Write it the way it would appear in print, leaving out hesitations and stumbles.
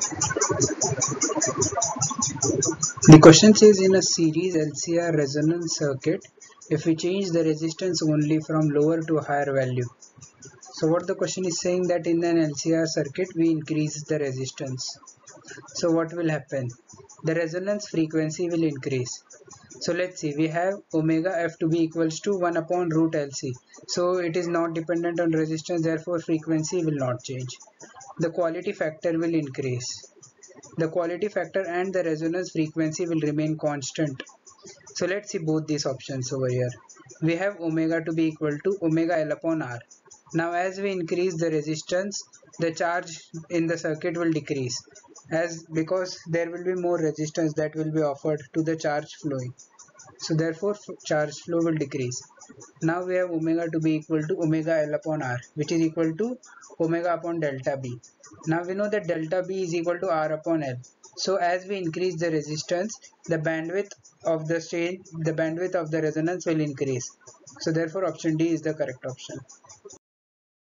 The question says in a series LCR resonance circuit, if we change the resistance only from lower to higher value. So what the question is saying that in an LCR circuit we increase the resistance. So what will happen? The resonance frequency will increase. So let's see, we have omega f to be equals to 1 upon root LC. So it is not dependent on resistance, therefore frequency will not change. The quality factor will increase. The quality factor and the resonance frequency will remain constant. So let's see both these options over here. We have omega to be equal to omega L upon R. Now as we increase the resistance, the charge in the circuit will decrease, as because there will be more resistance that will be offered to the charge flowing. So therefore charge flow will decrease. Now we have omega to be equal to omega L upon R, which is equal to omega upon delta B. Now we know that delta B is equal to R upon L. So as we increase the resistance, the bandwidth of the resonance will increase. So therefore option D is the correct option.